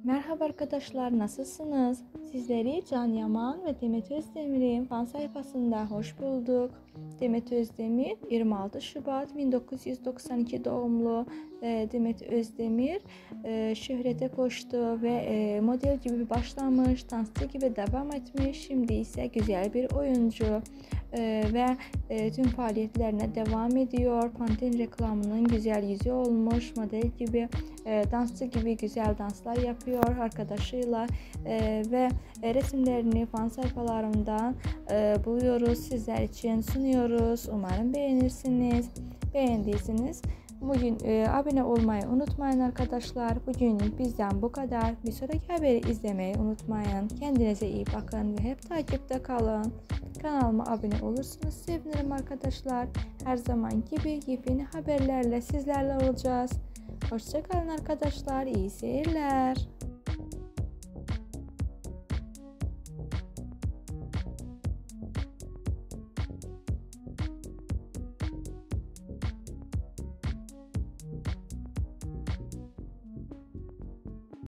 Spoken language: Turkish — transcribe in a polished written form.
Merhaba arkadaşlar, nasılsınız? Sizleri Can Yaman ve Demet Özdemir'in fan sayfasında hoş bulduk. Demet Özdemir 26 Şubat 1992 doğumlu. Demet Özdemir şöhrete koştu ve model gibi başlamış, dansçı gibi devam etmiş. Şimdi ise güzel bir oyuncu ve tüm faaliyetlerine devam ediyor. Pantene reklamının güzel yüzü olmuş, model gibi, dansçı gibi güzel danslar yapıyor arkadaşıyla ve resimlerini fan sayfalarından buluyoruz, sizler için sunuyoruz. Umarım beğenirsiniz. Beğendiyseniz bugün abone olmayı unutmayın arkadaşlar. Bugün bizden bu kadar. Bir sonraki haberi izlemeyi unutmayın. Kendinize iyi bakın ve hep takipte kalın. Kanalıma abone olursanız sevinirim arkadaşlar. Her zaman gibi yepyeni haberlerle sizlerle olacağız. Hoşça kalın arkadaşlar. İyi seyirler.